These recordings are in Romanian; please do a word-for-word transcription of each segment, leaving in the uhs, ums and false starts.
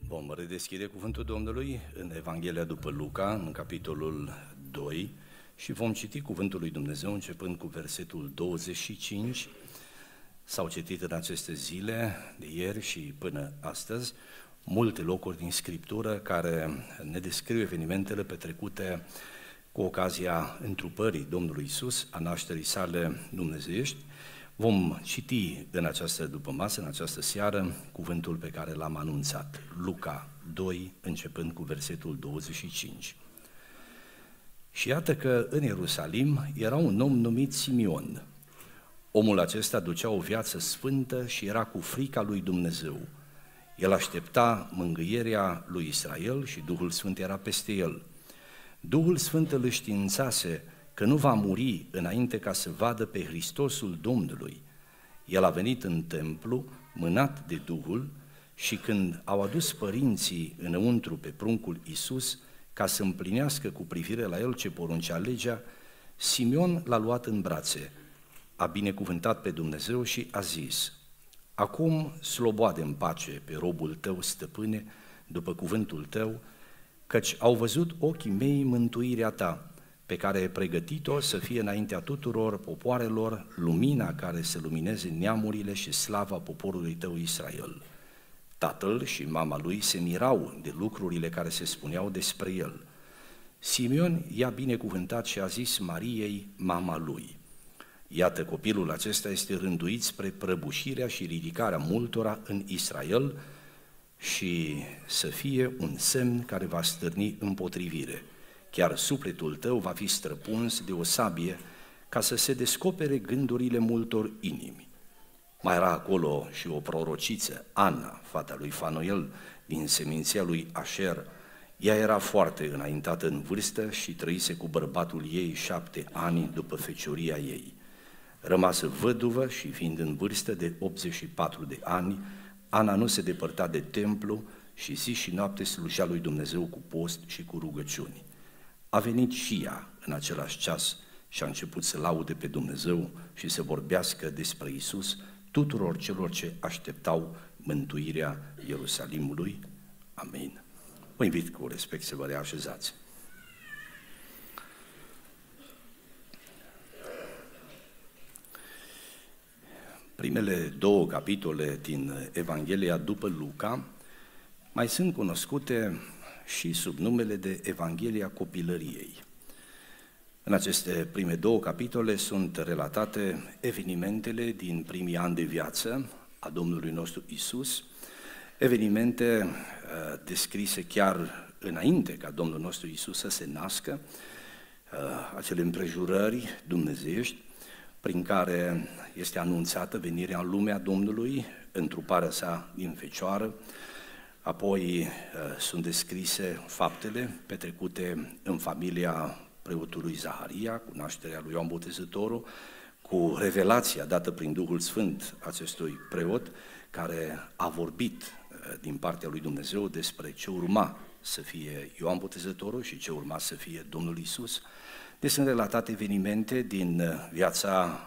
Vom redeschide cuvântul Domnului în Evanghelia după Luca, în capitolul doi, și vom citi cuvântul lui Dumnezeu începând cu versetul douăzeci și cinci. S-au citit în aceste zile, de ieri și până astăzi, multe locuri din Scriptură care ne descriu evenimentele petrecute cu ocazia întrupării Domnului Iisus, a nașterii sale dumnezeiești. Vom citi în această dupămasă, în această seară, cuvântul pe care l-am anunțat, Luca doi, începând cu versetul douăzeci și cinci. Și iată că în Ierusalim era un om numit Simeon. Omul acesta ducea o viață sfântă și era cu frica lui Dumnezeu. El aștepta mângâierea lui Israel și Duhul Sfânt era peste el. Duhul Sfânt îl științase că nu va muri înainte ca să vadă pe Hristosul Domnului. El a venit în templu, mânat de Duhul, și când au adus părinții înăuntru pe pruncul Iisus, ca să împlinească cu privire la el ce poruncea legea, Simeon l-a luat în brațe, a binecuvântat pe Dumnezeu și a zis: acum sloboade în pace pe robul tău, stăpâne, după cuvântul tău, căci au văzut ochii mei mântuirea ta, pe care ai pregătit-o să fie înaintea tuturor popoarelor, lumina care să lumineze neamurile și slava poporului tău Israel. Tatăl și mama lui se mirau de lucrurile care se spuneau despre el. Simeon i-a binecuvântat și a zis Mariei, mama lui: iată, copilul acesta este rânduit spre prăbușirea și ridicarea multora în Israel și să fie un semn care va stârni împotrivire. Chiar sufletul tău va fi străpuns de o sabie ca să se descopere gândurile multor inimi. Mai era acolo și o prorociță, Ana, fata lui Fanuel, din seminția lui Așer. Ea era foarte înaintată în vârstă și trăise cu bărbatul ei șapte ani după fecioria ei. Rămasă văduvă și fiind în vârstă de optzeci și patru de ani, Ana nu se depărta de templu și zi și noapte slujea lui Dumnezeu cu post și cu rugăciuni. A venit și ea în același ceas și a început să laude pe Dumnezeu și să vorbească despre Iisus tuturor celor ce așteptau mântuirea Ierusalimului. Amin. Vă invit cu respect să vă reașezați. Primele două capitole din Evanghelia după Luca mai sunt cunoscute și sub numele de Evanghelia copilăriei. În aceste prime două capitole sunt relatate evenimentele din primii ani de viață a Domnului nostru Iisus, evenimente uh, descrise chiar înainte ca Domnul nostru Iisus să se nască, uh, acele împrejurări dumnezeiești prin care este anunțată venirea în lumea Domnului, întruparea sa din fecioară. Apoi uh, sunt descrise faptele petrecute în familia preotului Zaharia, cu nașterea lui Ioan Botezătorul, cu revelația dată prin Duhul Sfânt acestui preot, care a vorbit uh, din partea lui Dumnezeu despre ce urma să fie Ioan Botezătorul și ce urma să fie Domnul Iisus. Deci sunt relatate evenimente din uh, viața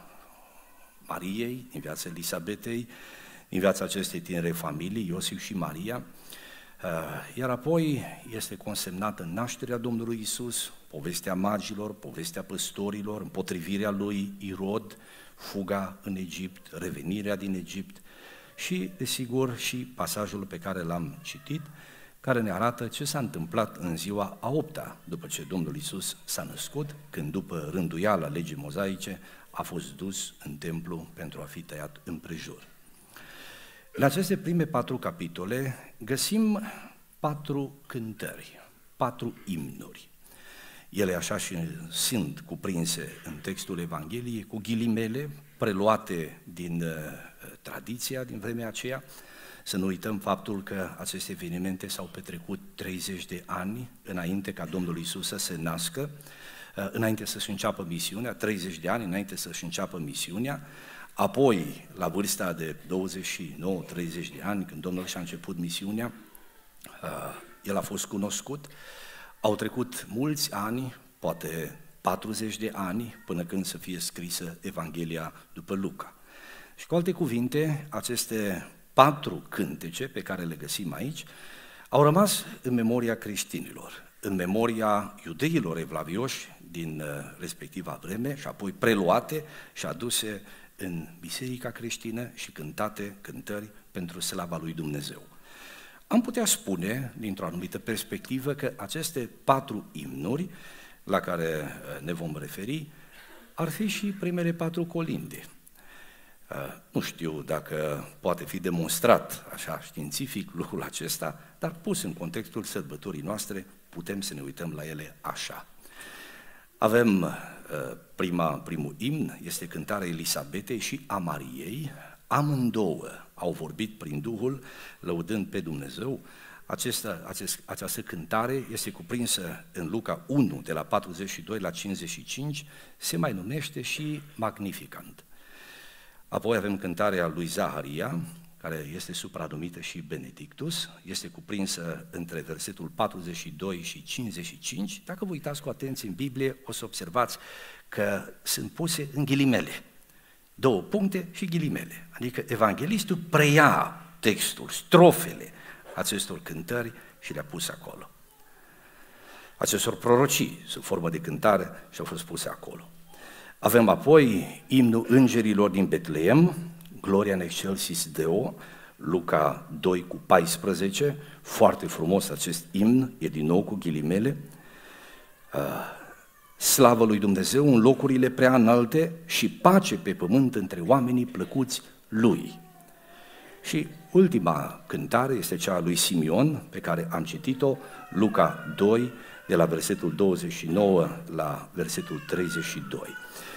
Mariei, din viața Elisabetei, din viața acestei tinere familii, Iosif și Maria, iar apoi este consemnată nașterea Domnului Iisus, povestea magilor, povestea păstorilor, împotrivirea lui Irod, fuga în Egipt, revenirea din Egipt și, desigur, și pasajul pe care l-am citit, care ne arată ce s-a întâmplat în ziua a opta după ce Domnul Iisus s-a născut, când după rânduiala legii mozaice a fost dus în templu pentru a fi tăiat împrejur. În aceste prime patru capitole găsim patru cântări, patru imnuri. Ele așa și sunt cuprinse în textul Evangheliei, cu ghilimele preluate din uh, tradiția din vremea aceea. Să nu uităm faptul că aceste evenimente s-au petrecut treizeci de ani înainte ca Domnul Iisus să se nască, uh, înainte să-și înceapă misiunea, treizeci de ani înainte să-și înceapă misiunea. Apoi, la vârsta de douăzeci și nouă treizeci de ani, când Domnul și-a început misiunea, el a fost cunoscut. Au trecut mulți ani, poate patruzeci de ani, până când să fie scrisă Evanghelia după Luca. Și cu alte cuvinte, aceste patru cântece pe care le găsim aici au rămas în memoria creștinilor, în memoria iudeilor evlavioși din respectiva vreme și apoi preluate și aduse în biserica creștină și cântate cântări pentru slava lui Dumnezeu. Am putea spune, dintr-o anumită perspectivă, că aceste patru imnuri la care ne vom referi ar fi și primele patru colinde. Nu știu dacă poate fi demonstrat așa științific lucrul acesta, dar pus în contextul sărbătorii noastre putem să ne uităm la ele așa. Avem prima, primul imn, este cântarea Elisabetei și a Mariei. Amândouă au vorbit prin Duhul, lăudând pe Dumnezeu. Acesta, acest, această cântare este cuprinsă în Luca unu, de la patruzeci și doi la cincizeci și cinci, se mai numește și Magnificant. Apoi avem cântarea lui Zaharia, care este supranumită și Benedictus, este cuprinsă între versetul patruzeci și doi și cincizeci și cinci. Dacă vă uitați cu atenție în Biblie, o să observați că sunt puse în ghilimele, două puncte și ghilimele, adică evanghelistul preia textul, strofele acestor cântări și le-a pus acolo. Acestor prorocii, sub formă de cântare, și-au fost puse acolo. Avem apoi imnul îngerilor din Betleem, Gloria in excelsis Deo, Luca doi cu paisprezece, foarte frumos acest imn, e din nou cu ghilimele. Slavă lui Dumnezeu în locurile prea înalte și pace pe pământ între oamenii plăcuți lui. Și ultima cântare este cea a lui Simeon, pe care am citit-o, Luca doi, de la versetul douăzeci și nouă la versetul treizeci și doi.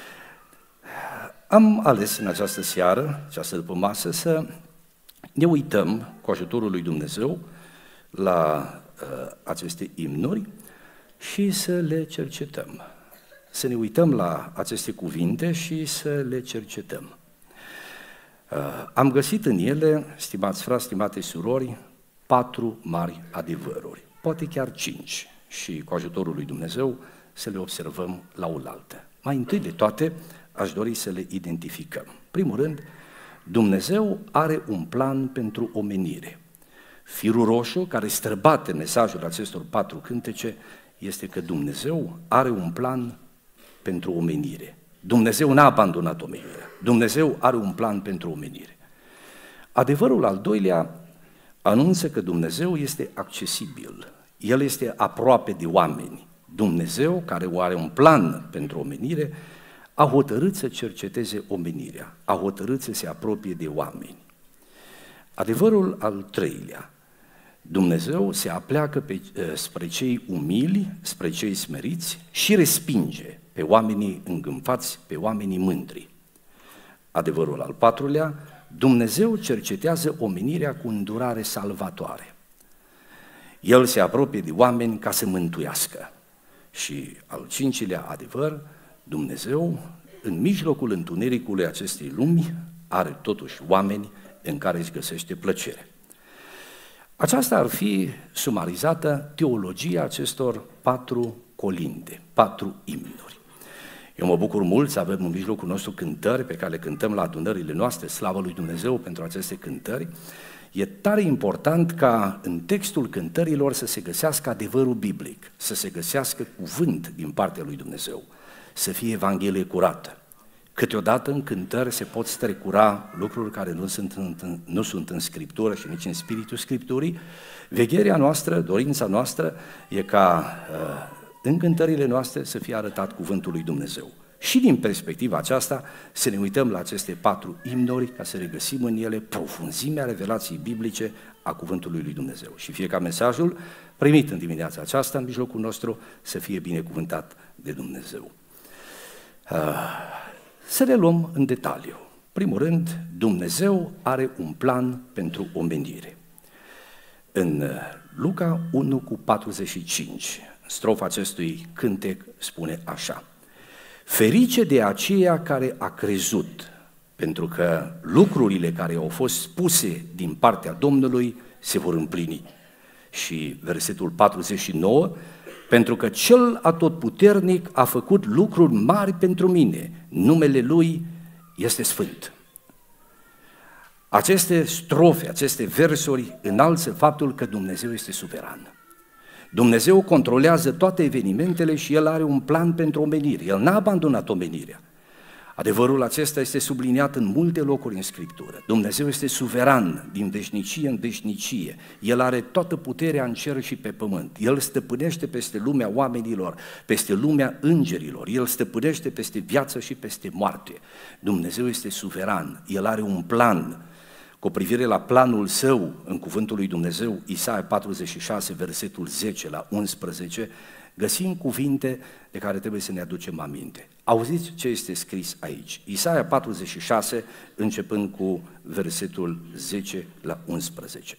Am ales în această seară, această după masă, să ne uităm cu ajutorul lui Dumnezeu la uh, aceste imnuri și să le cercetăm. Să ne uităm la aceste cuvinte și să le cercetăm. Uh, am găsit în ele, stimați frați, stimate surori, patru mari adevăruri, poate chiar cinci, și cu ajutorul lui Dumnezeu să le observăm la oaltă. Mai întâi de toate, aș dori să le identificăm. Primul rând, Dumnezeu are un plan pentru omenire. Firul roșu care străbate mesajul acestor patru cântece este că Dumnezeu are un plan pentru omenire. Dumnezeu n-a abandonat omenirea. Dumnezeu are un plan pentru omenire. Adevărul al doilea anunță că Dumnezeu este accesibil. El este aproape de oameni. Dumnezeu, care are un plan pentru omenire, a hotărât să cerceteze omenirea, a hotărât să se apropie de oameni. Adevărul al treilea, Dumnezeu se apleacă pe, spre cei umili, spre cei smeriți și respinge pe oamenii îngânfați, pe oamenii mândri. Adevărul al patrulea, Dumnezeu cercetează omenirea cu îndurare salvatoare. El se apropie de oameni ca să mântuiască. Și al cincilea adevăr, Dumnezeu, în mijlocul întunericului acestei lumi, are totuși oameni în care își găsește plăcere. Aceasta ar fi sumarizată teologia acestor patru colinde, patru imnuri. Eu mă bucur mult să avem în mijlocul nostru cântări pe care le cântăm la adunările noastre, slavă lui Dumnezeu pentru aceste cântări. E tare important ca în textul cântărilor să se găsească adevărul biblic, să se găsească cuvânt din partea lui Dumnezeu, să fie Evanghelie curată. Câteodată în cântări se pot strecura lucruri care nu sunt în, nu sunt în Scriptură și nici în spiritul Scripturii. Vegherea noastră, dorința noastră e ca uh, în cântările noastre să fie arătat cuvântul lui Dumnezeu. Și din perspectiva aceasta să ne uităm la aceste patru imnuri ca să regăsim în ele profunzimea revelației biblice a cuvântului lui Dumnezeu. Și fie ca mesajul primit în dimineața aceasta în mijlocul nostru să fie binecuvântat de Dumnezeu. Să le luăm în detaliu. Primul rând, Dumnezeu are un plan pentru omenire. În Luca unu cu patruzeci și cinci, strofa acestui cântec spune așa: ferice de aceea care a crezut, pentru că lucrurile care au fost spuse din partea Domnului se vor împlini. Și versetul patruzeci și nouă, pentru că Cel Atotputernic a făcut lucruri mari pentru mine, numele Lui este Sfânt. Aceste strofe, aceste versuri înalță faptul că Dumnezeu este suveran. Dumnezeu controlează toate evenimentele și El are un plan pentru omenire. El n-a abandonat omenirea. Adevărul acesta este subliniat în multe locuri în Scriptură. Dumnezeu este suveran din veșnicie în veșnicie. El are toată puterea în cer și pe pământ. El stăpânește peste lumea oamenilor, peste lumea îngerilor. El stăpânește peste viață și peste moarte. Dumnezeu este suveran. El are un plan. Cu privire la planul său, în cuvântul lui Dumnezeu, Isaia patruzeci și șase, versetul zece la unsprezece, găsim cuvinte de care trebuie să ne aducem aminte. Auziți ce este scris aici. Isaia patruzeci și șase, începând cu versetul zece la unsprezece.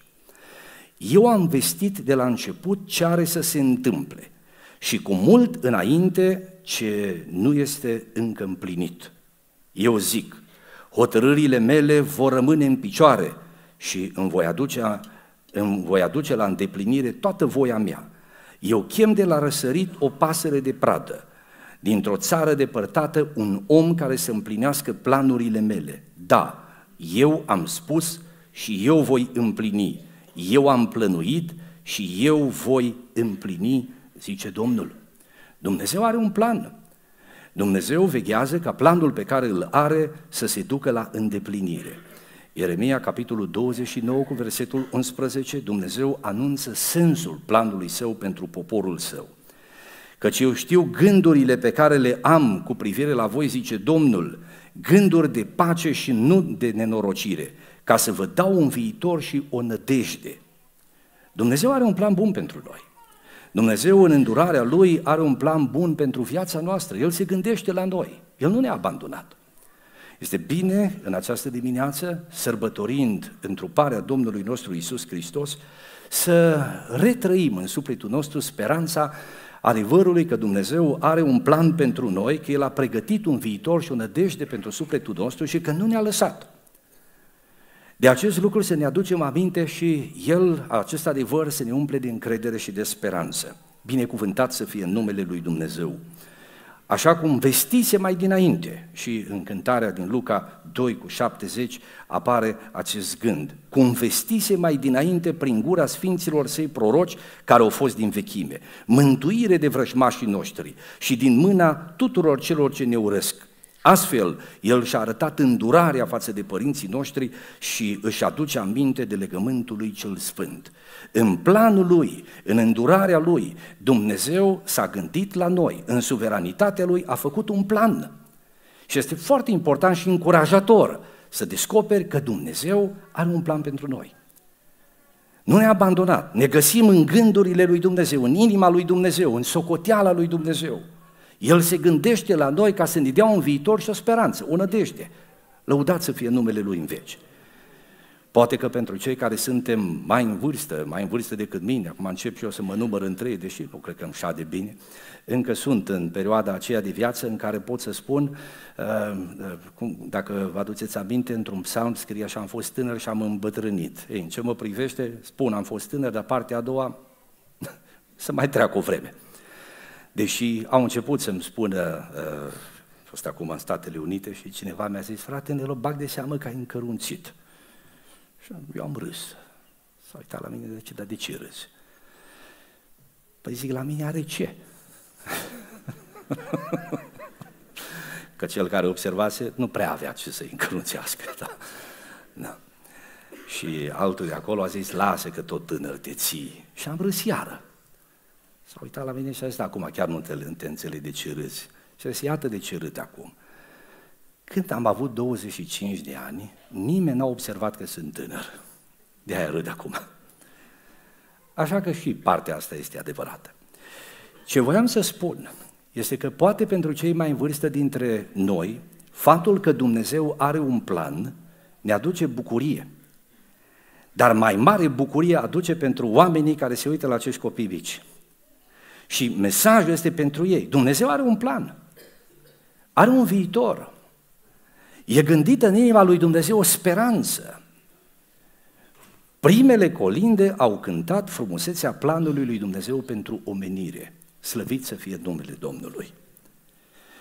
Eu am vestit de la început ce are să se întâmple și cu mult înainte ce nu este încă împlinit. Eu zic, hotărârile mele vor rămâne în picioare și îmi voi aduce, îmi voi aduce la îndeplinire toată voia mea. Eu chem de la răsărit o pasăre de pradă, dintr-o țară depărtată un om care să împlinească planurile mele. Da, eu am spus și eu voi împlini, eu am plănuit și eu voi împlini, zice Domnul. Dumnezeu are un plan. Dumnezeu veghează ca planul pe care îl are să se ducă la îndeplinire. Ieremia, capitolul douăzeci și nouă, cu versetul unsprezece, Dumnezeu anunță sensul planului său pentru poporul său. Căci eu știu gândurile pe care le am cu privire la voi, zice Domnul, gânduri de pace și nu de nenorocire, ca să vă dau un viitor și o nădejde. Dumnezeu are un plan bun pentru noi. Dumnezeu în îndurarea Lui are un plan bun pentru viața noastră. El se gândește la noi. El nu ne-a abandonat. Este bine în această dimineață, sărbătorind întruparea Domnului nostru Iisus Hristos, să retrăim în sufletul nostru speranța adevărului că Dumnezeu are un plan pentru noi, că El a pregătit un viitor și o nădejde pentru sufletul nostru și că nu ne-a lăsat. De acest lucru să ne aducem aminte și El, acest adevăr, să ne umple de încredere și de speranță. Binecuvântat să fie în numele Lui Dumnezeu. Așa cum vestise mai dinainte și în cântarea din Luca doi cu șaptezeci apare acest gând. Cum vestise mai dinainte prin gura sfinților săi proroci care au fost din vechime. Mântuire de vrăjmașii noștri și din mâna tuturor celor ce ne urăsc. Astfel, El și-a arătat îndurarea față de părinții noștri și își aduce aminte de legământul Lui cel Sfânt. În planul Lui, în îndurarea Lui, Dumnezeu s-a gândit la noi, în suveranitatea Lui a făcut un plan. Și este foarte important și încurajator să descoperi că Dumnezeu are un plan pentru noi. Nu ne-a abandonat, ne găsim în gândurile Lui Dumnezeu, în inima Lui Dumnezeu, în socoteala Lui Dumnezeu. El se gândește la noi ca să ne dea un viitor și o speranță, o nădejde. Lăudat să fie numele Lui în veci. Poate că pentru cei care suntem mai în vârstă, mai în vârstă decât mine, acum încep și eu să mă număr între ei, deși nu cred că îmi șade bine, încă sunt în perioada aceea de viață în care pot să spun, dacă vă aduceți aminte, într-un psalm scrie așa, am fost tânăr și am îmbătrânit. Ei, în ce mă privește, spun, am fost tânăr, dar partea a doua, să mai treacă o vreme. Deși au început să-mi spună, uh, fost acum în Statele Unite și cineva mi-a zis, frate, ne bag de seamă că ai încărunțit. Și eu am râs. S-a uitat la mine, de ce, dar de ce râzi? Păi zic, la mine are ce? Că cel care observase nu prea avea ce să-i încărunțească. Da. Da. Și altul de acolo a zis, lasă că tot tânăr te ții. Și am râs iară. S-a uitat la mine și a zis, acum chiar nu te, te înțeleg de ce râzi. Și a zis, iată de ce râd acum. Când am avut douăzeci și cinci de ani, nimeni n-a observat că sunt tânăr. De-aia râd acum. Așa că și partea asta este adevărată. Ce voiam să spun este că poate pentru cei mai în vârstă dintre noi, faptul că Dumnezeu are un plan ne aduce bucurie. Dar mai mare bucurie aduce pentru oamenii care se uită la acești copii mici. Și mesajul este pentru ei. Dumnezeu are un plan, are un viitor. E gândită în inima lui Dumnezeu o speranță. Primele colinde au cântat frumusețea planului lui Dumnezeu pentru omenire. Slăvit să fie numele Domnului.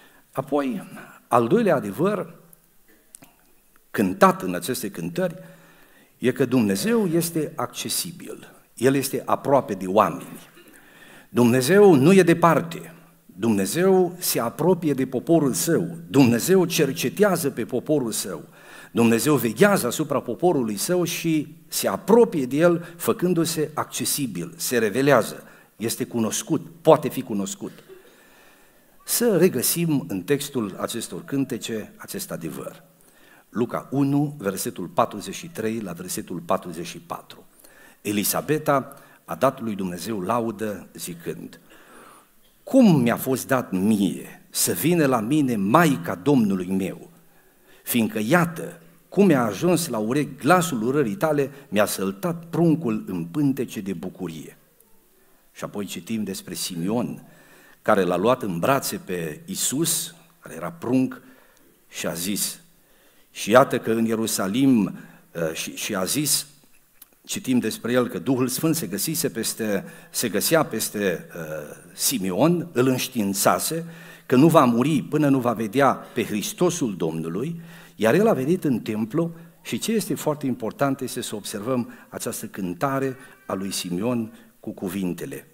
Apoi, al doilea adevăr, cântat în aceste cântări, e că Dumnezeu este accesibil, El este aproape de oameni. Dumnezeu nu e departe, Dumnezeu se apropie de poporul Său, Dumnezeu cercetează pe poporul Său, Dumnezeu veghează asupra poporului Său și se apropie de El făcându-se accesibil, se revelează, este cunoscut, poate fi cunoscut. Să regăsim în textul acestor cântece acest adevăr. Luca unu, versetul patruzeci și trei la versetul patruzeci și patru. Elisabeta a dat lui Dumnezeu laudă zicând: cum mi-a fost dat mie să vină la mine Maica Domnului meu, fiindcă iată cum mi-a ajuns la urechi glasul urării tale, mi-a săltat pruncul în pântece de bucurie. Și apoi citim despre Simeon, care l-a luat în brațe pe Iisus, care era prunc, și a zis, și iată că în Ierusalim, și, și a zis, citim despre el că Duhul Sfânt se, găsise peste, se găsea peste uh, Simeon, îl înștiințase că nu va muri până nu va vedea pe Hristosul Domnului, iar el a venit în templu și ce este foarte important este să observăm această cântare a lui Simeon cu cuvintele: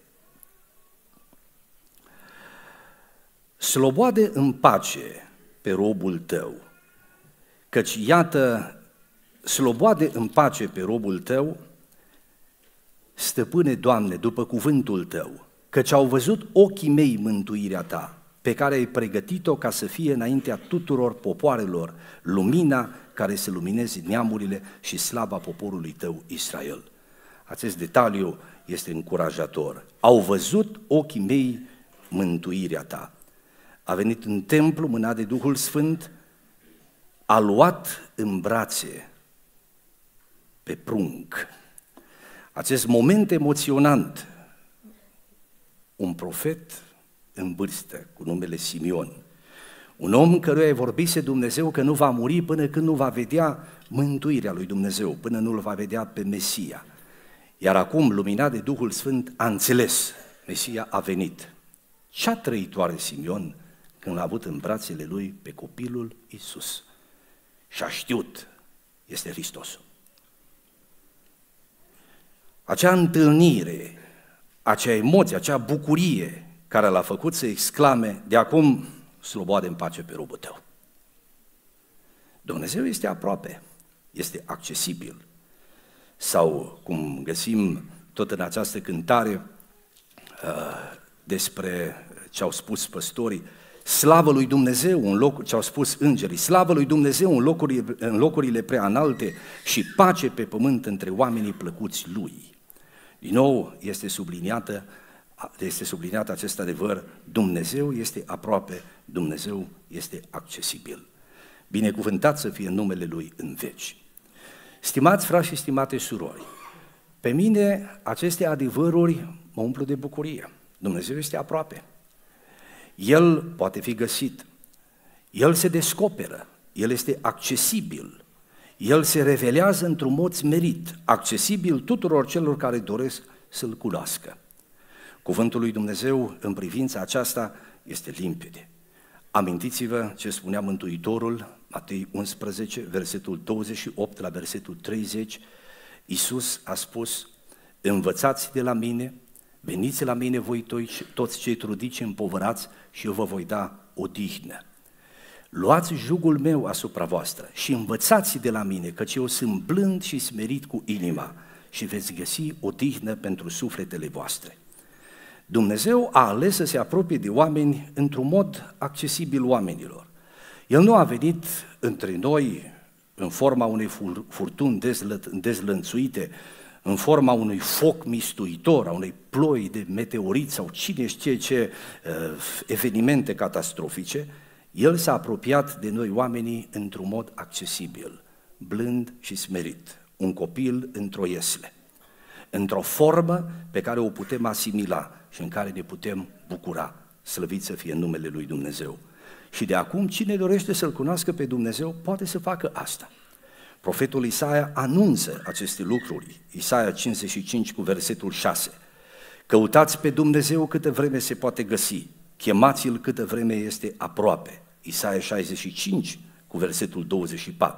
sloboade în pace pe robul tău, căci iată, sloboade în pace pe robul tău, stăpâne, Doamne, după cuvântul tău, căci au văzut ochii mei mântuirea ta, pe care ai pregătit-o ca să fie înaintea tuturor popoarelor, lumina care să lumineze neamurile și slava poporului tău Israel. Acest detaliu este încurajator. Au văzut ochii mei mântuirea ta. A venit în templu mânat de Duhul Sfânt, a luat în brațe pe prunc. Acest moment emoționant, un profet în vârstă cu numele Simeon, un om căruia îi vorbise Dumnezeu că nu va muri până când nu va vedea mântuirea lui Dumnezeu, până nu-L va vedea pe Mesia. Iar acum, luminat de Duhul Sfânt, a înțeles, Mesia a venit. Ce-a trăit oare Simeon când l-a avut în brațele lui pe copilul Iisus? Și a știut, este Hristosul. Acea întâlnire, acea emoție, acea bucurie care l-a făcut să exclame, de acum sloboade în pace pe robul tău. Dumnezeu este aproape, este accesibil. Sau, cum găsim tot în această cântare despre ce au spus păstorii, slavă lui Dumnezeu în loc, ce au spus îngerii, slavă lui Dumnezeu în locurile, în locurile prea înalte și pace pe pământ între oamenii plăcuți lui. Din nou este subliniată, este subliniat acest adevăr, Dumnezeu este aproape, Dumnezeu este accesibil. Binecuvântat să fie numele Lui în veci. Stimați frați și stimate surori, pe mine aceste adevăruri mă umplu de bucurie. Dumnezeu este aproape. El poate fi găsit, El se descoperă, El este accesibil, El se revelează într-un mod smerit, accesibil tuturor celor care doresc să-L cunoască. Cuvântul lui Dumnezeu în privința aceasta este limpede. Amintiți-vă ce spunea Mântuitorul, Matei unsprezece, versetul douăzeci și opt la versetul treizeci, Iisus a spus, învățați de la mine, veniți la mine voi toți cei trudiți și împovărați și eu vă voi da odihnă. Luați jugul meu asupra voastră și învățați de la mine, căci eu sunt blând și smerit cu inima și veți găsi odihnă pentru sufletele voastre. Dumnezeu a ales să se apropie de oameni într-un mod accesibil oamenilor. El nu a venit între noi în forma unei furtuni dezlănțuite, în forma unui foc mistuitor, a unei ploi de meteoriți sau cine știe ce uh, evenimente catastrofice. El s-a apropiat de noi oamenii într-un mod accesibil, blând și smerit, un copil într-o iesle, într-o formă pe care o putem asimila și în care ne putem bucura, slăvit să fie numele lui Dumnezeu. Și de acum, cine dorește să-L cunoască pe Dumnezeu, poate să facă asta. Profetul Isaia anunță aceste lucruri, Isaia cincizeci și cinci cu versetul șase. Căutați pe Dumnezeu câtă vreme se poate găsi, chemați-L câtă vreme este aproape, Isaia șaizeci și cinci cu versetul douăzeci și patru.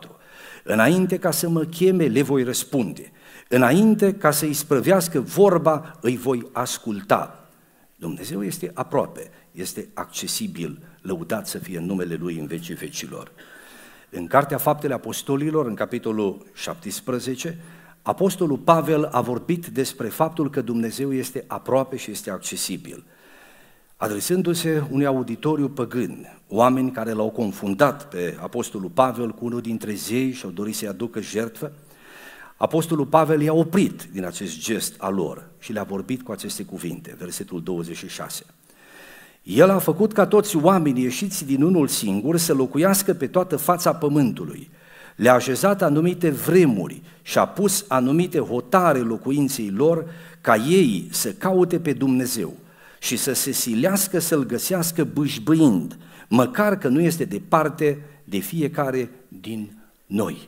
Înainte ca să mă cheme, le voi răspunde. Înainte ca să-i sprăvească vorba, îi voi asculta. Dumnezeu este aproape, este accesibil, lăudat să fie numele Lui în vecii vecilor. În Cartea Faptele Apostolilor, în capitolul șaptesprezece, Apostolul Pavel a vorbit despre faptul că Dumnezeu este aproape și este accesibil. Adresându-se unui auditoriu păgân, oameni care l-au confundat pe Apostolul Pavel cu unul dintre zei și au dorit să-i aducă jertfă, Apostolul Pavel i-a oprit din acest gest al lor și le-a vorbit cu aceste cuvinte, versetul douăzeci și șase. El a făcut ca toți oamenii ieșiți din unul singur să locuiască pe toată fața pământului, le-a așezat anumite vremuri și a pus anumite hotare locuinței lor ca ei să caute pe Dumnezeu și să se silească să-L găsească bâșbâind, măcar că nu este departe de fiecare din noi.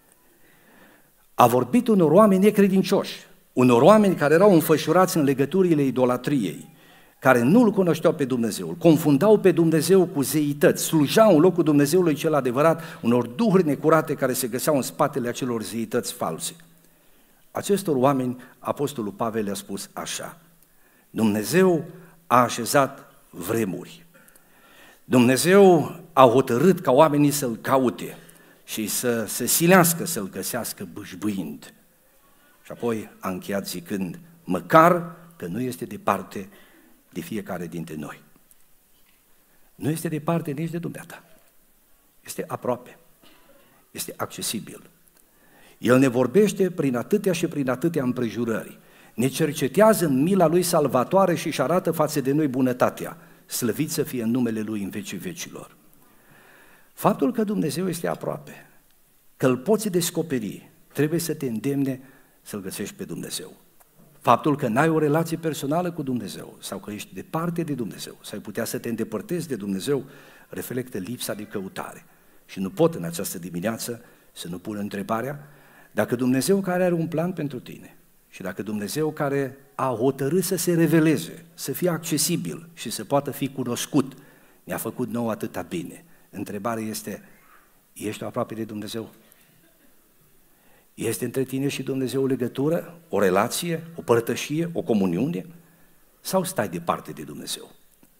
A vorbit unor oameni necredincioși, unor oameni care erau înfășurați în legăturile idolatriei, care nu-L cunoșteau pe Dumnezeu, îl confundau pe Dumnezeu cu zeități, slujau în locul Dumnezeului cel adevărat unor duhuri necurate care se găseau în spatele acelor zeități false. Acestor oameni, Apostolul Pavel le-a spus așa: Dumnezeu a așezat vremuri, Dumnezeu a hotărât ca oamenii să-L caute și să se silească să-L găsească bâșbâind. Și apoi a încheiat zicând, măcar că nu este departe de fiecare dintre noi. Nu este departe nici de dumneata. Este aproape. Este accesibil. El ne vorbește prin atâtea și prin atâtea împrejurări. Ne cercetează în mila Lui salvatoare și își arată față de noi bunătatea. Slăvit să fie în numele Lui în vecii vecilor. Faptul că Dumnezeu este aproape, că Îl poți descoperi, trebuie să te îndemne să-L găsești pe Dumnezeu. Faptul că n-ai o relație personală cu Dumnezeu sau că ești departe de Dumnezeu sau ai putea să te îndepărtezi de Dumnezeu reflectă lipsa de căutare. Și nu pot în această dimineață să nu pun întrebarea dacă Dumnezeu care are un plan pentru tine și dacă Dumnezeu care a hotărât să se reveleze, să fie accesibil și să poată fi cunoscut, ne-a făcut nouă atâta bine. Întrebarea este, ești aproape de Dumnezeu? Este între tine și Dumnezeu o legătură, o relație, o părtășie, o comuniune? Sau stai departe de Dumnezeu?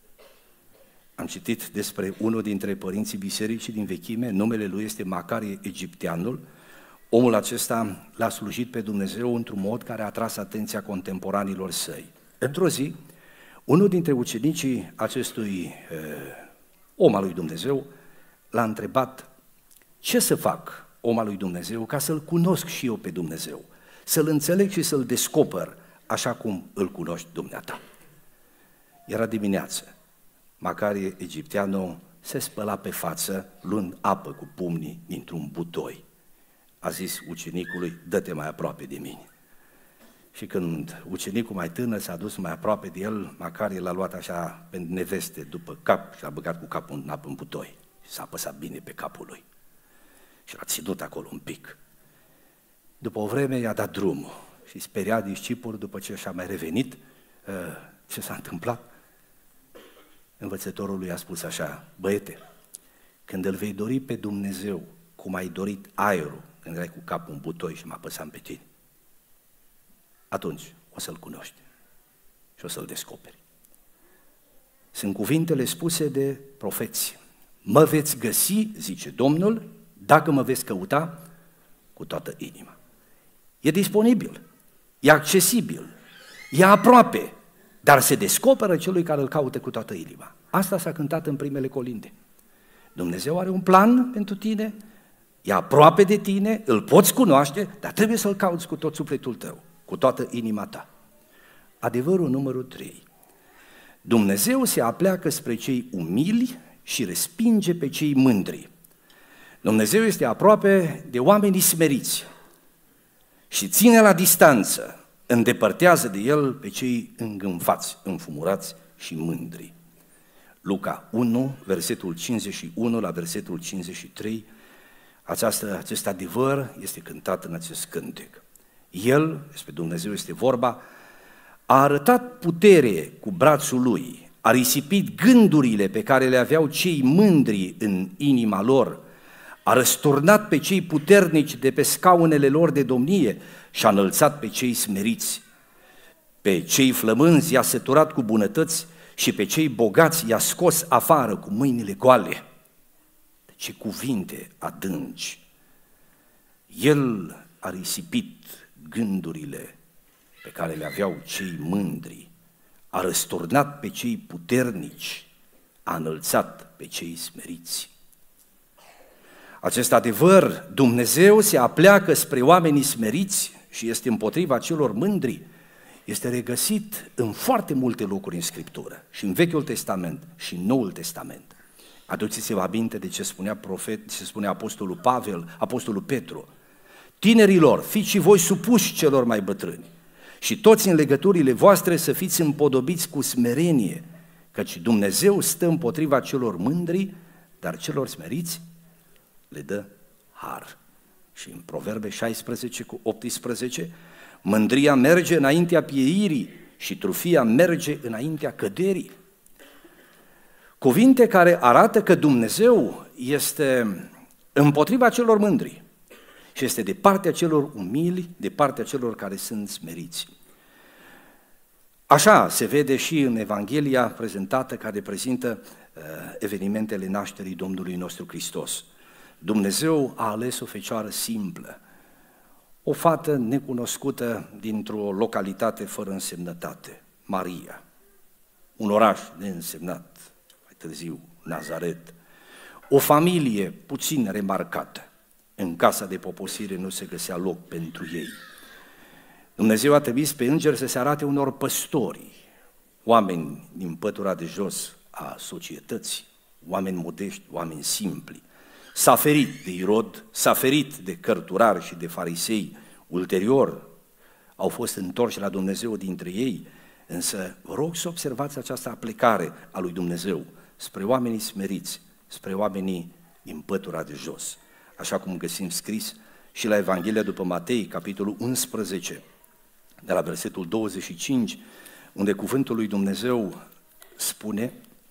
Am citit despre unul dintre părinții bisericii din vechime, numele lui este Macarie Egipteanul. Omul acesta l-a slujit pe Dumnezeu într-un mod care a atras atenția contemporanilor săi. Într-o zi, unul dintre ucenicii acestui eh, om al lui Dumnezeu l-a întrebat, ce să fac, om al lui Dumnezeu, ca să-L cunosc și eu pe Dumnezeu, să-L înțeleg și să-L descoper așa cum îl cunoști dumneata. Era dimineață, Macarie Egipteanu se spăla pe față, luând apă cu pumnii dintr-un butoi. A zis ucenicului, dă-te mai aproape de mine. Și când ucenicul mai tânăr s-a dus mai aproape de el, Macarie l-a luat așa pe neveste după cap și l-a băgat cu capul în apă în butoi și s-a apăsat bine pe capul lui. Și l-a ținut acolo un pic. După o vreme i-a dat drumul și speriat discipolul după ce și-a mai revenit, ce s-a întâmplat? Învățătorul lui a spus așa, băiete, când îl vei dori pe Dumnezeu cum ai dorit aerul când erai cu capul în butoi și mă apăsam pe tine, atunci o să-L cunoști și o să-L descoperi. Sunt cuvintele spuse de profeți. Mă veți găsi, zice Domnul, dacă mă veți căuta cu toată inima. E disponibil, e accesibil, e aproape, dar se descoperă celui care îl caută cu toată inima. Asta s-a cântat în primele colinde. Dumnezeu are un plan pentru tine, e aproape de tine, îl poți cunoaște, dar trebuie să-L cauți cu tot sufletul tău, cu toată inima ta. Adevărul numărul trei. Dumnezeu se apleacă spre cei umili și respinge pe cei mândri. Dumnezeu este aproape de oamenii smeriți și ține la distanță, îndepărtează de El pe cei îngânfați, înfumurați și mândri. Luca unu, versetul cincizeci și unu la versetul cincizeci și trei, această, acest adevăr este cântat în acest cântec. El, despre Dumnezeu este vorba, a arătat putere cu brațul Lui, a risipit gândurile pe care le aveau cei mândri în inima lor, a răsturnat pe cei puternici de pe scaunele lor de domnie și a înălțat pe cei smeriți. Pe cei flămânzi i-a săturat cu bunătăți și pe cei bogați i-a scos afară cu mâinile goale. Ce cuvinte adânci! El a risipit gândurile pe care le aveau cei mândri, a răsturnat pe cei puternici, a înălțat pe cei smeriți. Acest adevăr, Dumnezeu se apleacă spre oamenii smeriți și este împotriva celor mândri, este regăsit în foarte multe locuri în Scriptură, și în Vechiul Testament și în Noul Testament. Aduceți-vă aminte de ce spunea profet, ce spunea apostolul Pavel, apostolul Petru: tinerilor, fiți și voi supuși celor mai bătrâni și toți în legăturile voastre să fiți împodobiți cu smerenie, căci Dumnezeu stă împotriva celor mândri, dar celor smeriți le dă har. Și în Proverbe șaisprezece cu optsprezece, mândria merge înaintea pieirii și trufia merge înaintea căderii. Cuvinte care arată că Dumnezeu este împotriva celor mândri și este de partea celor umili, de partea celor care sunt smeriți. Așa se vede și în Evanghelia prezentată, care prezintă uh, evenimentele nașterii Domnului nostru Hristos. Dumnezeu a ales o fecioară simplă, o fată necunoscută dintr-o localitate fără însemnătate, Maria, un oraș neînsemnat, mai târziu Nazaret, o familie puțin remarcată. În casa de poposire nu se găsea loc pentru ei. Dumnezeu a trimis pe îngeri să se arate unor păstori, oameni din pătura de jos a societății, oameni modești, oameni simpli. S-a ferit de Irod, s-a ferit de cărturari și de farisei, ulterior au fost întorși la Dumnezeu dintre ei, însă vă rog să observați această aplecare a lui Dumnezeu spre oamenii smeriți, spre oamenii din pătura de jos, așa cum găsim scris și la Evanghelia după Matei, capitolul unsprezece, de la versetul douăzeci și cinci, unde cuvântul lui Dumnezeu spune: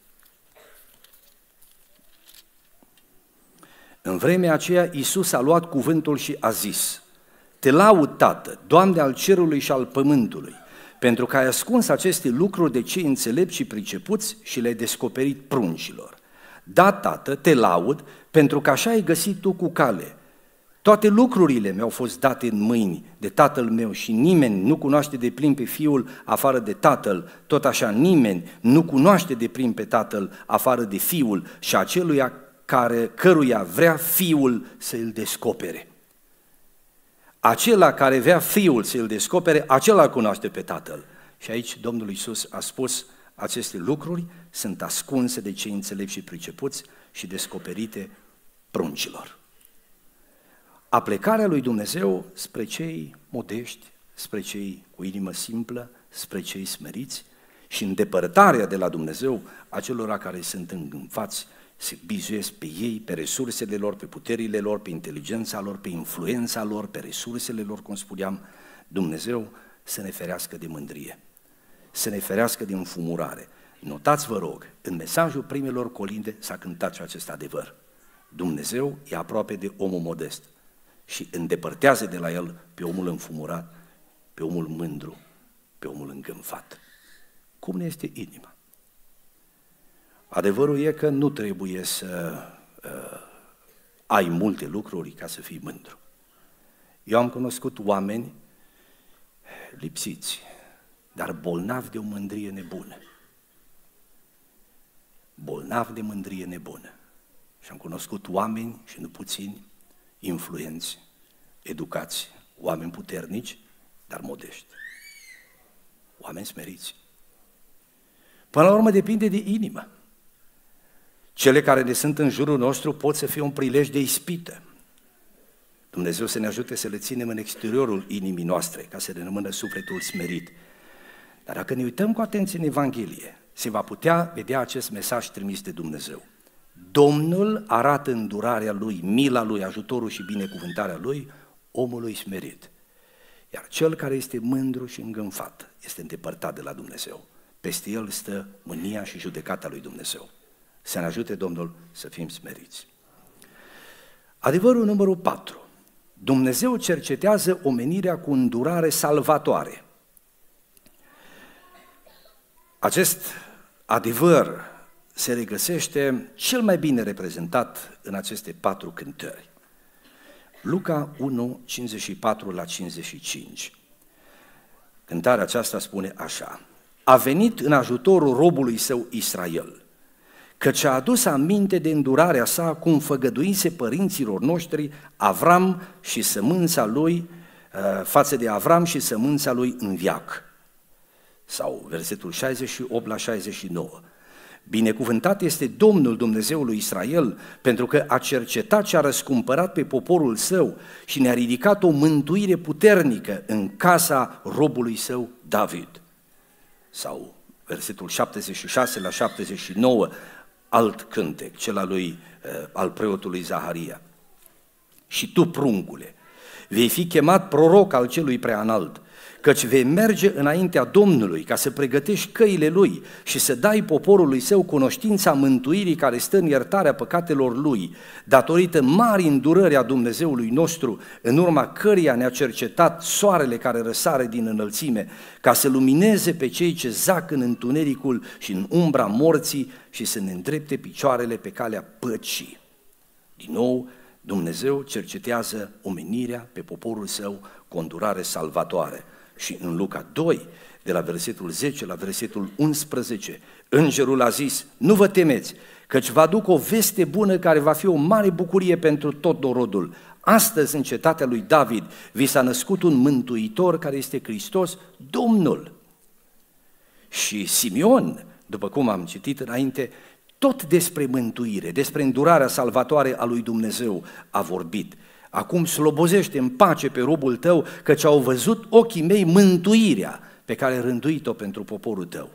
în vremea aceea Iisus a luat cuvântul și a zis: te laud, Tată, Doamne al cerului și al pământului, pentru că ai ascuns aceste lucruri de cei înțelepți și pricepuți și le-ai descoperit pruncilor. Da, Tată, te laud, pentru că așa ai găsit tu cu cale. Toate lucrurile mi-au fost date în mâini de Tatăl meu și nimeni nu cunoaște de plin pe Fiul afară de Tatăl, tot așa nimeni nu cunoaște de plin pe Tatăl afară de Fiul și aceluia care, căruia vrea Fiul să îl descopere. Acela care vrea Fiul să îl descopere, acela cunoaște pe Tatăl. Și aici Domnul Iisus a spus: aceste lucruri sunt ascunse de cei înțelepți și pricepuți și descoperite pruncilor. Aplecarea lui Dumnezeu spre cei modești, spre cei cu inimă simplă, spre cei smeriți și îndepărtarea de la Dumnezeu a celor care sunt îngânfați, se bizuiesc pe ei, pe resursele lor, pe puterile lor, pe inteligența lor, pe influența lor, pe resursele lor, cum spuneam. Dumnezeu să ne ferească de mândrie, să ne ferească de înfumurare. Notați, vă rog, în mesajul primelor colinde s-a cântat și acest adevăr. Dumnezeu e aproape de omul modest și îndepărtează de la el pe omul înfumurat, pe omul mândru, pe omul îngânfat. Cum ne este inima? Adevărul e că nu trebuie să uh, ai multe lucruri ca să fii mândru. Eu am cunoscut oameni lipsiți, dar bolnavi de o mândrie nebună. Bolnavi de mândrie nebună. Și am cunoscut oameni, și nu puțini, influenți, educați, oameni puternici, dar modești. Oameni smeriți. Până la urmă depinde de inimă. Cele care ne sunt în jurul nostru pot să fie un prilej de ispită. Dumnezeu să ne ajute să le ținem în exteriorul inimii noastre, ca să ne rămână sufletul smerit. Dar dacă ne uităm cu atenție în Evanghelie, se va putea vedea acest mesaj trimis de Dumnezeu. Domnul arată îndurarea Lui, mila Lui, ajutorul și binecuvântarea Lui omului smerit. Iar cel care este mândru și îngânfat este îndepărtat de la Dumnezeu. Peste el stă mânia și judecata lui Dumnezeu. Să ne ajute Domnul să fim smeriți. Adevărul numărul patru. Dumnezeu cercetează omenirea cu îndurare salvatoare. Acest adevăr se regăsește cel mai bine reprezentat în aceste patru cântări. Luca unu, cincizeci și patru la cincizeci și cinci. Cântarea aceasta spune așa: a venit în ajutorul robului său Israel, căci a adus aminte de îndurarea sa cum făgăduise părinților noștri Avram și sămânța lui, față de Avram și sămânța lui în veac. Sau versetul șaizeci și opt la șaizeci și nouă. Binecuvântat este Domnul Dumnezeul lui Israel, pentru că a cercetat și a răscumpărat pe poporul său și ne-a ridicat o mântuire puternică în casa robului său David. Sau versetul șaptezeci și șase la șaptezeci și nouă, alt cântec, cel al, lui, al preotului Zaharia. Și tu, pruncule, vei fi chemat proroc al celui preanalt, căci vei merge înaintea Domnului ca să pregătești căile Lui și să dai poporului său cunoștința mântuirii care stă în iertarea păcatelor Lui, datorită marii îndurări a Dumnezeului nostru, în urma căreia ne-a cercetat soarele care răsare din înălțime, ca să lumineze pe cei ce zac în întunericul și în umbra morții și să ne îndrepte picioarele pe calea păcii. Din nou, Dumnezeu cercetează omenirea pe poporul său cu o îndurare salvatoare. Și în Luca doi, de la versetul zece la versetul unsprezece, îngerul a zis: nu vă temeți, căci vă aduc o veste bună care va fi o mare bucurie pentru tot norodul. Astăzi, în cetatea lui David, vi s-a născut un mântuitor care este Hristos, Domnul. Și Simeon, după cum am citit înainte, tot despre mântuire, despre îndurarea salvatoare a lui Dumnezeu a vorbit. Acum slobozește în pace pe robul tău, căci au văzut ochii mei mântuirea pe care ai rânduit-o pentru poporul tău.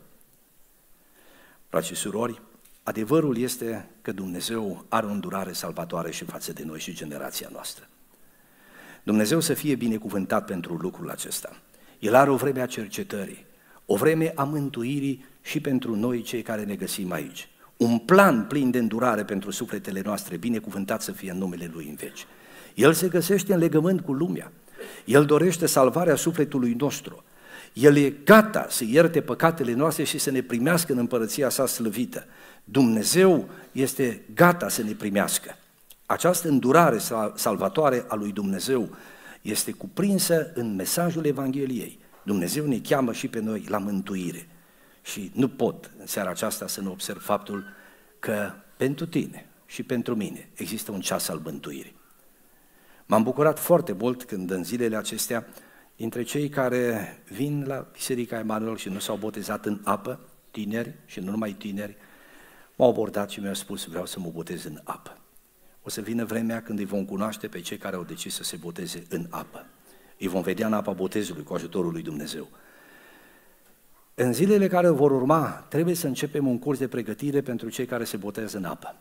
Frați și surori, adevărul este că Dumnezeu are o îndurare salvatoare și față de noi și generația noastră. Dumnezeu să fie binecuvântat pentru lucrul acesta. El are o vreme a cercetării, o vreme a mântuirii și pentru noi cei care ne găsim aici. Un plan plin de îndurare pentru sufletele noastre, binecuvântat să fie în numele Lui în veci. El se găsește în legământ cu lumea, El dorește salvarea sufletului nostru, El e gata să ierte păcatele noastre și să ne primească în împărăția sa slăvită. Dumnezeu este gata să ne primească. Această îndurare salvatoare a lui Dumnezeu este cuprinsă în mesajul Evangheliei. Dumnezeu ne cheamă și pe noi la mântuire. Și nu pot în seara aceasta să nu observ faptul că pentru tine și pentru mine există un ceas al mântuirii. M-am bucurat foarte mult când în zilele acestea, dintre cei care vin la Biserica Emanuel și nu s-au botezat în apă, tineri și nu numai tineri, m-au abordat și mi-au spus: vreau să mă botez în apă. O să vină vremea când îi vom cunoaște pe cei care au decis să se boteze în apă. Îi vom vedea în apa botezului cu ajutorul lui Dumnezeu. În zilele care vor urma, trebuie să începem un curs de pregătire pentru cei care se botează în apă.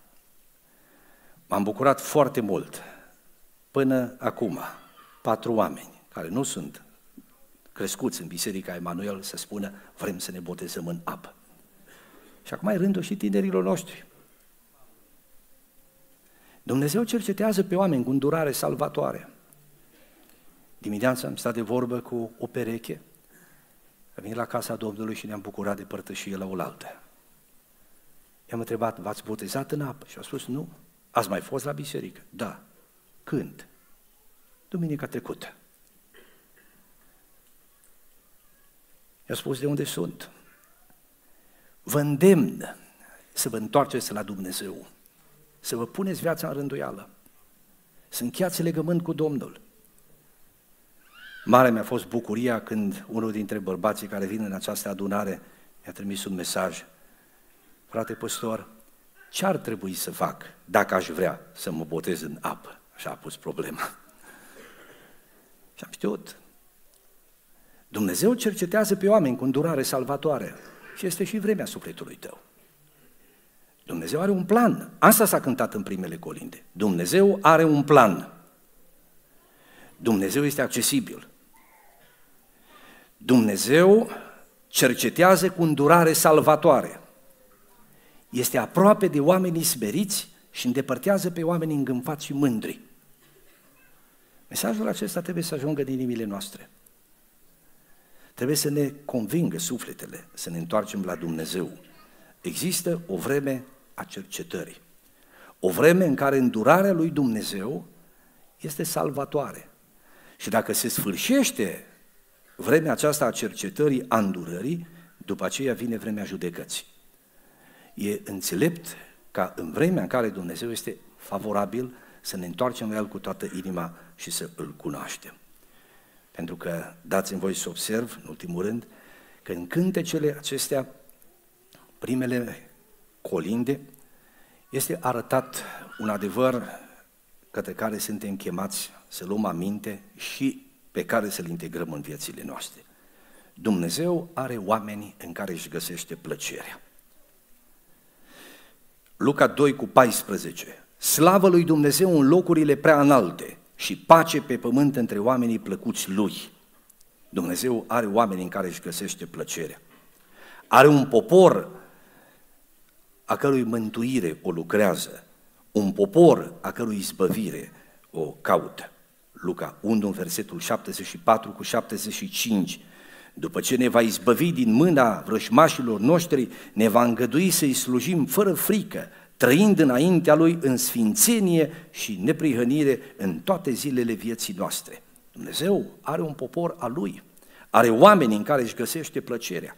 M-am bucurat foarte mult. Până acum, patru oameni care nu sunt crescuți în Biserica Emanuel să spună: vrem să ne botezăm în apă. Și acum e rândul și tinerilor noștri. Dumnezeu cercetează pe oameni cu îndurare salvatoare. Dimineața am stat de vorbă cu o pereche, a venit la casa Domnului și ne-am bucurat de părtășie la oaltă. I-am întrebat: v-ați botezat în apă? Și au spus: nu. Ați mai fost la biserică? Da. Când? Duminica trecută. I-a spus: de unde sunt? Vă îndemn să vă întoarceți la Dumnezeu, să vă puneți viața în rânduială, să încheiați legământ cu Domnul. Mare mi-a fost bucuria când unul dintre bărbații care vin în această adunare mi-a trimis un mesaj: frate păstor, ce ar trebui să fac dacă aș vrea să mă botez în apă? Așa a pus problema. Și am știut. Dumnezeu cercetează pe oameni cu îndurare salvatoare și este și vremea sufletului tău. Dumnezeu are un plan. Asta s-a cântat în primele colinde. Dumnezeu are un plan. Dumnezeu este accesibil. Dumnezeu cercetează cu îndurare salvatoare. Este aproape de oamenii smeriți și îndepărtează pe oamenii îngânfați și mândri. Mesajul acesta trebuie să ajungă în inimile noastre. Trebuie să ne convingă sufletele, să ne întoarcem la Dumnezeu. Există o vreme a cercetării, o vreme în care îndurarea lui Dumnezeu este salvatoare. Și dacă se sfârșește vremea aceasta a cercetării, a îndurării, după aceea vine vremea judecății. E înțelept ca în vremea în care Dumnezeu este favorabil să ne întoarcem la El cu toată inima și să Îl cunoaștem. Pentru că dați-mi voi să observ, în ultimul rând, că în cântecele acestea, primele colinde, este arătat un adevăr către care suntem chemați să luăm aminte și pe care să-l integrăm în viețile noastre. Dumnezeu are oameni în care își găsește plăcerea. Luca doi cu paisprezece. Slavă lui Dumnezeu în locurile prea înalte și pace pe pământ între oamenii plăcuți Lui. Dumnezeu are oameni în care își găsește plăcerea. Are un popor a cărui mântuire o lucrează, un popor a cărui izbăvire o caută. Luca unu, versetul șaptezeci și patru cu șaptezeci și cinci. După ce ne va izbăvi din mâna vrăjmașilor noștri, ne va îngădui să-i slujim fără frică, trăind înaintea Lui în sfințenie și neprihănire în toate zilele vieții noastre. Dumnezeu are un popor al Lui, are oameni în care își găsește plăcerea.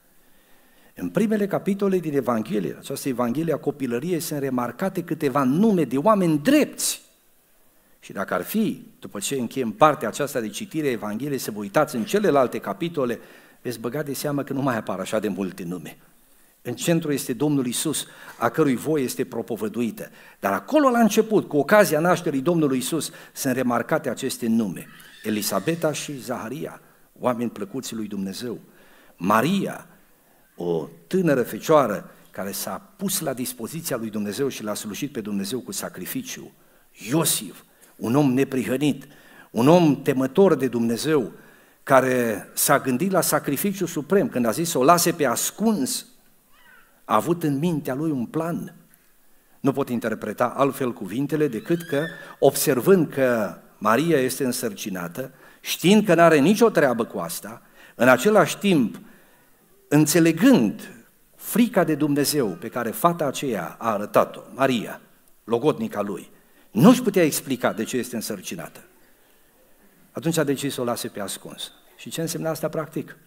În primele capitole din Evanghelie, această Evanghelie a copilăriei, sunt remarcate câteva nume de oameni drepți. Și dacă ar fi, după ce încheiem partea aceasta de citire a Evangheliei, să vă uitați în celelalte capitole, veți băga de seamă că nu mai apar așa de multe nume. În centru este Domnul Iisus, a cărui voie este propovăduită. Dar acolo la început, cu ocazia nașterii Domnului Iisus, sunt remarcate aceste nume. Elisabeta și Zaharia, oameni plăcuți lui Dumnezeu. Maria, o tânără fecioară care s-a pus la dispoziția lui Dumnezeu și l-a slujit pe Dumnezeu cu sacrificiu. Iosif, un om neprihănit, un om temător de Dumnezeu, care s-a gândit la sacrificiu suprem, când a zis să o lase pe ascuns, a avut în mintea lui un plan. Nu pot interpreta altfel cuvintele decât că, observând că Maria este însărcinată, știind că n-are nicio treabă cu asta, în același timp, înțelegând frica de Dumnezeu pe care fata aceea a arătat-o, Maria, logodnica lui, nu-și putea explica de ce este însărcinată. Atunci a decis să o lase pe ascuns. Și ce însemna asta practic?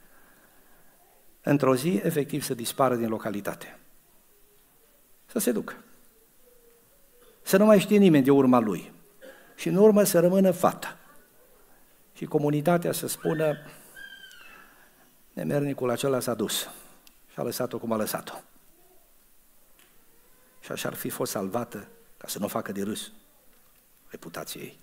Într-o zi, efectiv, să dispară din localitate. Să se ducă. Să nu mai știe nimeni de urma lui. Și în urmă să rămână fata. Și comunitatea să spună, nemernicul acela s-a dus și a lăsat-o cum a lăsat-o. Și așa ar fi fost salvată, ca să nu facă de râs reputației ei.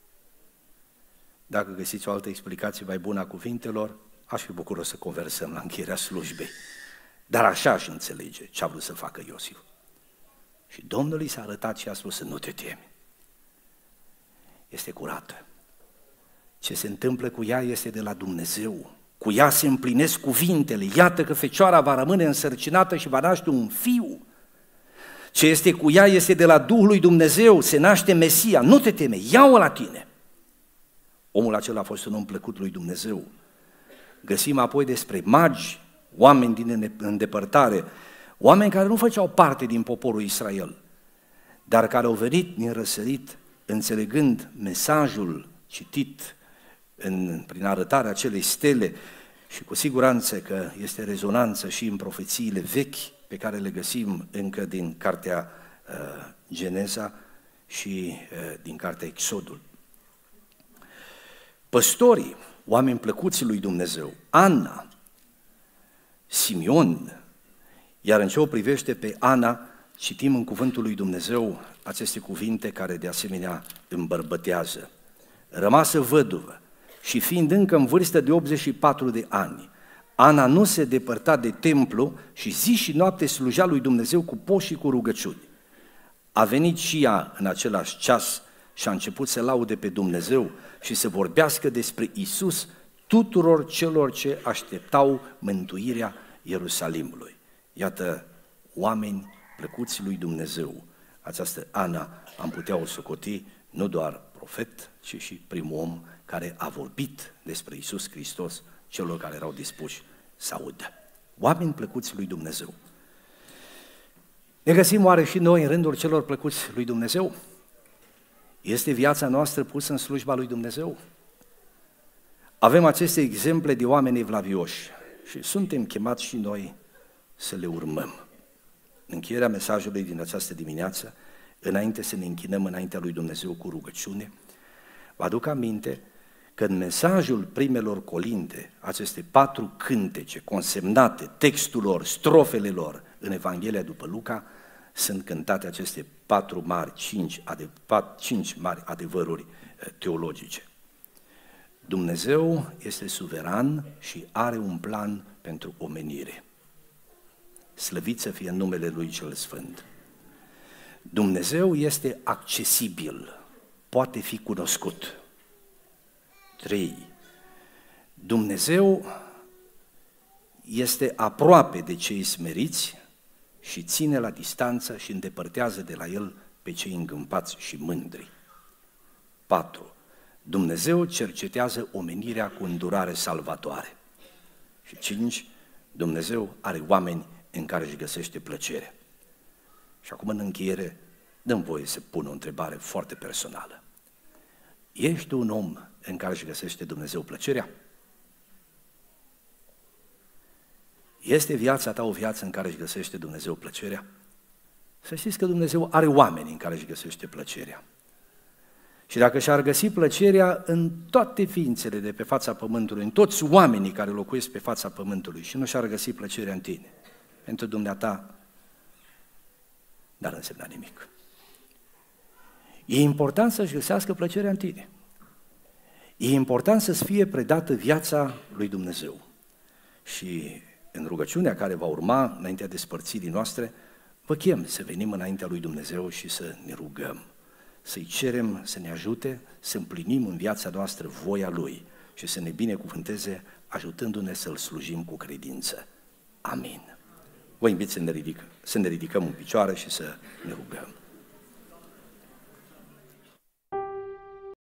Dacă găsiți o altă explicație mai bună a cuvintelor, aș fi bucuros să conversăm la încheierea slujbei. Dar așa aș înțelege ce a vrut să facă Iosif. Și Domnul i s-a arătat și a spus să nu te temi. Este curată. Ce se întâmplă cu ea este de la Dumnezeu. Cu ea se împlinesc cuvintele. Iată că fecioara va rămâne însărcinată și va naște un fiu. Ce este cu ea este de la Duhul lui Dumnezeu, se naște Mesia. Nu te teme, ia-o la tine. Omul acela a fost un om plăcut lui Dumnezeu. Găsim apoi despre magi, oameni din îndepărtare, oameni care nu făceau parte din poporul Israel, dar care au venit din răsărit, înțelegând mesajul citit în, prin arătarea acelei stele, și cu siguranță că este rezonanță și în profețiile vechi pe care le găsim încă din cartea uh, Geneza și uh, din cartea Exodul. Păstorii, oameni plăcuți lui Dumnezeu, Ana, Simeon, iar în ce o privește pe Ana, citim în cuvântul lui Dumnezeu aceste cuvinte care de asemenea îmbărbătează. Rămasă văduvă și fiind încă în vârstă de optzeci și patru de ani, Ana nu se depărta de templu și zi și noapte slujea lui Dumnezeu cu post și cu rugăciuni. A venit și ea în același ceas și a început să laude pe Dumnezeu și să vorbească despre Isus tuturor celor ce așteptau mântuirea Ierusalimului. Iată, oameni plăcuți lui Dumnezeu. Această Ana am putea o socoti nu doar profet, ci și primul om care a vorbit despre Iisus Hristos celor care erau dispuși să audă. Oameni plăcuți lui Dumnezeu. Ne găsim oare și noi în rândul celor plăcuți lui Dumnezeu? Este viața noastră pusă în slujba lui Dumnezeu? Avem aceste exemple de oameni evlavioși și suntem chemați și noi să le urmăm. În încheierea mesajului din această dimineață, înainte să ne închinăm înaintea lui Dumnezeu cu rugăciune, vă aduc aminte că în mesajul primelor colinde, aceste patru cântece consemnate, textul lor, strofele lor, în Evanghelia după Luca, sunt cântate aceste patru mari, cinci, adev- pat, cinci mari adevăruri teologice. Dumnezeu este suveran și are un plan pentru omenire. Slăvit să fie numele Lui cel Sfânt. Dumnezeu este accesibil, poate fi cunoscut. Trei. Dumnezeu este aproape de cei smeriți și ține la distanță și îndepărtează de la El pe cei îngâmpați și mândri. Patru. Dumnezeu cercetează omenirea cu îndurare salvatoare. Și cinci. Dumnezeu are oameni în care își găsește plăcere. Și acum, în încheiere, dăm voie să pun o întrebare foarte personală. Ești un om în care își găsește Dumnezeu plăcerea? Este viața ta o viață în care își găsește Dumnezeu plăcerea? Să știți că Dumnezeu are oameni în care își găsește plăcerea. Și dacă și-ar găsi plăcerea în toate ființele de pe fața pământului, în toți oamenii care locuiesc pe fața pământului și nu și-ar găsi plăcerea în tine, pentru dumneata, n-ar însemna nimic. E important să-și găsească plăcerea în tine. E important să-ți fie predată viața lui Dumnezeu. Și în rugăciunea care va urma înaintea despărțirii noastre, vă chem să venim înaintea lui Dumnezeu și să ne rugăm, să-i cerem să ne ajute să împlinim în viața noastră voia Lui și să ne binecuvânteze ajutându-ne să-L slujim cu credință. Amin. Vă invit să ne, ridic, să ne ridicăm în picioare și să ne rugăm.